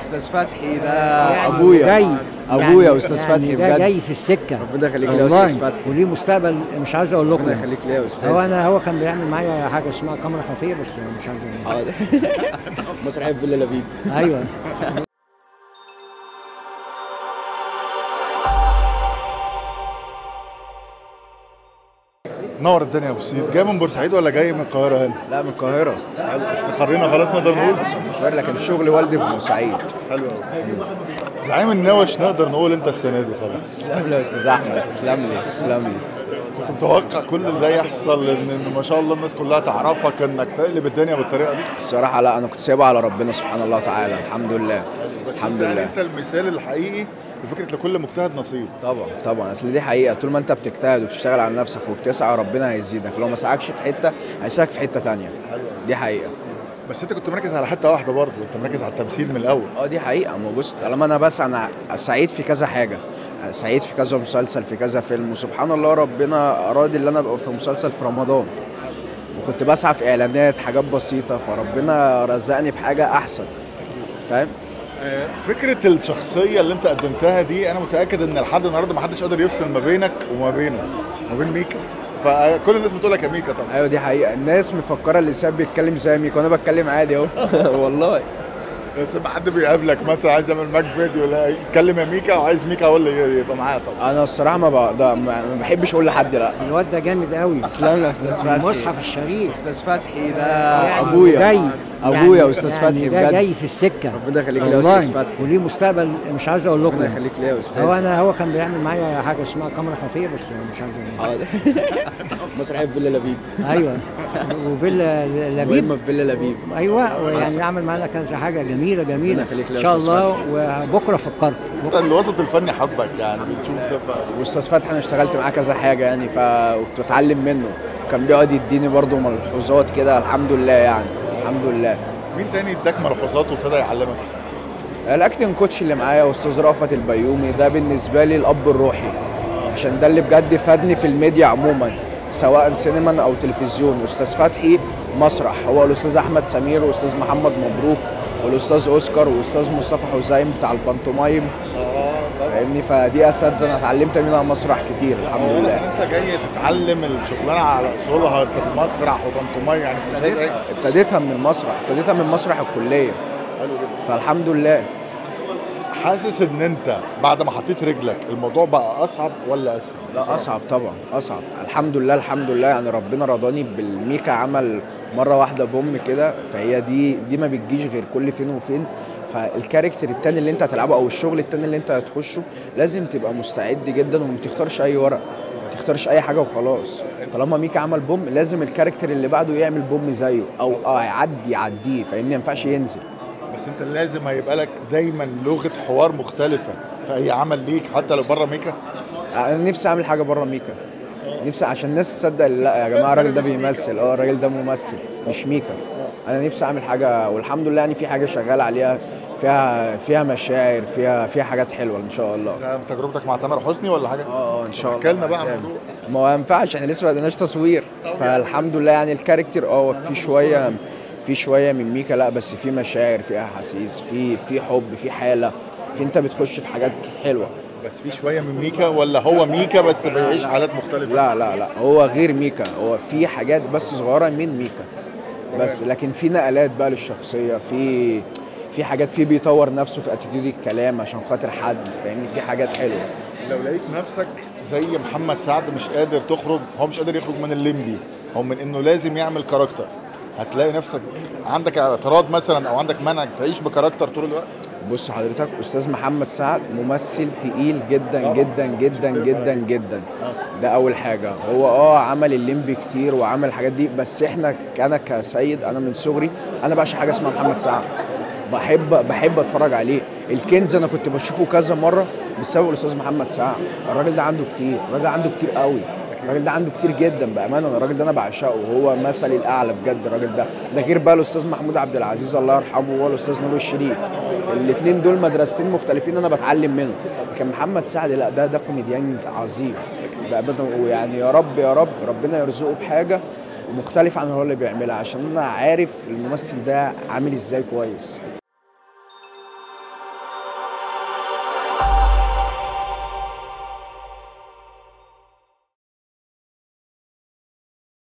استاذ فتحي ده يعني ابويا جاي ابويا يعني استاذ يعني فتحي ده بجد. جاي في السكه ربنا يخليك ليا يا استاذ فتحي. وليه مستقبل مش عايز اقول لكم. ربنا يخليك ليا يا استاذ. هو كان بيعمل معايا حاجه اسمها كاميرا خفيه بس مش عايز اقول لكم. حاضر. مسرحيه فيلا لبيب. ايوه. نور الدنيا يا ابو سيد. جاي من بورسعيد ولا جاي من القاهره هنا؟ لا من القاهره. استقرينا خلاص نقدر نقول. بس من القاهره لكن شغل والدي في بورسعيد. حلو قوي. زعيم النوش نقدر نقول انت السنه دي خلاص. تسلم لي يا استاذ احمد، تسلم لي تسلم لي. كنت متوقع كل اللي ده يحصل ان ما شاء الله الناس كلها تعرفك انك تقلب الدنيا بالطريقه دي؟ الصراحه لا، انا كنت سايبها على ربنا سبحانه الله تعالى. الحمد لله. الحمد يعني لله. انت المثال الحقيقي لفكره لكل مجتهد نصيب. طبعا طبعا، اصل دي حقيقه. طول ما انت بتجتهد وبتشتغل على نفسك وبتسعى ربنا هيزيدك، لو ما سعكش في حته هيسعك في حته تانية. دي حقيقه. بس انت كنت مركز على حته واحده برضه، انت مركز على التمثيل من الاول. دي حقيقه. ما بص، طالما انا بس انا سعيد في كذا حاجه، سعيد في كذا مسلسل، في كذا فيلم، وسبحان الله ربنا اراد ان انا ابقى في مسلسل في رمضان، وكنت بسعى في اعلانات حاجات بسيطه، فربنا رزقني بحاجه احسن. فاهم؟ فكره الشخصيه اللي انت قدمتها دي انا متاكد ان لحد النهارده ما حدش قادر يفصل ما بينك وما بينه وما بين ميكا، فكل الناس بتقول لك يا ميكا طبعا. ايوه دي حقيقه. الناس مفكره اللي ساب بيتكلم زي ميكا وانا بتكلم عادي اهو. والله. بس لما حد بيقابلك مثلا عايز يعمل معاك فيديو لا يتكلم يا ميكا وعايز ميكا هو اللي يبقى معاه طبعا. انا الصراحه ما بحبش اقول لحد لا. الواد ده جامد قوي. تسلم يا استاذ فتحي. المصحف الشريف. استاذ فتحي ده يعني ابويا جاي ابويا يعني استاذ يعني فتحي ده بجد. جاي في السكه. ربنا يخليك ليا يا استاذ فتحي. وليه مستقبل مش عايز اقول لكم. ربنا يخليك ليا يا استاذ. هو كان بيعمل معايا حاجه اسمها كاميرا خفيه بس مش عايز اقول لكم. حاضر. مسرحيه فيلا لبيب. ايوه. وفيلا لبيب. مهمه في فيلا لبيب. ايوه يعني عمل معانا كذا حاجه جميله ربنا يخليك ليا ان يا شاء أستاذ الله، وبكره فكرت. انت الوسط الفني حبك يعني بتشوف ده واستاذ فتحي انا اشتغلت معاه كذا حاجه يعني، فكنت بتعلم منه، كان بيقعد يديني برضه ملحوظات كده. الحمد لله يعني. الحمد لله. مين تاني اداك ملحوظات وابتدى يعلمك؟ الاكتنج كوتش اللي معايا استاذ رأفت البيومي، ده بالنسبه لي الاب الروحي، عشان ده اللي بجد فادني في الميديا عموما سواء سينما او تلفزيون. استاذ فتحي مسرح، هو الاستاذ احمد سمير واستاذ محمد مبروك والاستاذ اوسكار واستاذ مصطفى حسين بتاع البانتومايم. فاهمني؟ فدي اساتذه انا اتعلمت منها مسرح كتير الحمد لله. انت جاي تتعلم الشغلانه على اصولها، انت مسرح وبانتومايم يعني مش عايز ايه؟ ابتديتها من المسرح، ابتديتها من مسرح الكليه. حلو جدا. فالحمد لله. حاسس ان انت بعد ما حطيت رجلك الموضوع بقى اصعب ولا اسهل؟ لا اصعب طبعا، اصعب. الحمد لله الحمد لله يعني ربنا رضاني بالميكا. عمل مره واحده بوم كده، فهي دي ما بتجيش غير كل فين وفين. فالكاركتر التاني اللي انت هتلعبه او الشغل التاني اللي انت هتخشه لازم تبقى مستعد جدا، وما تختارش اي ورق، ما تختارش اي حاجه وخلاص. طالما ميكا عمل بوم لازم الكاركتر اللي بعده يعمل بوم زيه، او يعديه. فاهمني؟ ما ينفعش ينزل. بس انت لازم هيبقى لك دايما لغه حوار مختلفه في اي عمل ليك حتى لو بره ميكا. انا نفسي اعمل حاجه بره ميكا، نفسي عشان الناس تصدق لا يا جماعه الراجل ده بيمثل، الراجل ده ممثل مش ميكا. انا نفسي اعمل حاجه، والحمد لله يعني في حاجه شغال عليها، فيها مشاعر، فيها حاجات حلوه ان شاء الله. ده تجربتك مع تامر حسني ولا حاجه؟ ان شاء الله. احكي لنا بقى عن الموضوع. ما ينفعش، احنا لسه ما بدناش تصوير. فالحمد لله يعني الكاركتر في شويه من ميكا، لا بس في مشاعر، في احاسيس، في حب، في حاله، انت بتخش في حاجات حلوه. بس في شويه من ميكا ولا هو ميكا بس بيعيش حالات مختلفه؟ لا هو غير ميكا، هو في حاجات بس صغيره من ميكا بس، لكن في نقلات بقى للشخصيه، في حاجات، بيطور نفسه في اتيتيود الكلام عشان خاطر حد. فاهمني؟ في حاجات حلوه. لو لقيت نفسك زي محمد سعد مش قادر تخرج، هو مش قادر يخرج من الليمبي او من انه لازم يعمل كاركتر، هتلاقي نفسك عندك اعتراض مثلا او عندك منهج تعيش بكاركتر طول الوقت؟ بص حضرتك، استاذ محمد سعد ممثل تقيل جدا جدا جدا جدا جدا. ده اول حاجه. هو عمل الليمبي كتير وعمل الحاجات دي، بس انا كسيد، انا من صغري انا بعشق حاجه اسمها محمد سعد. بحب اتفرج عليه. الكنز انا كنت بشوفه كذا مره بسبب الاستاذ محمد سعد. الراجل ده عنده كتير، الراجل ده عنده كتير قوي، الراجل ده عنده كتير جدا بامانه. الراجل ده انا بعشقه، وهو مثلي الاعلى بجد. الراجل ده غير بقى الاستاذ محمود عبد العزيز الله يرحمه، وهو الاستاذ نور الشريف. الاثنين دول مدرستين مختلفين انا بتعلم منهم. لكن محمد سعد لا، ده كوميديان عظيم بامانه. ويعني يا رب ربنا يرزقه بحاجه مختلفه عن اللي بيعملها، عشان انا عارف الممثل ده عامل ازاي كويس.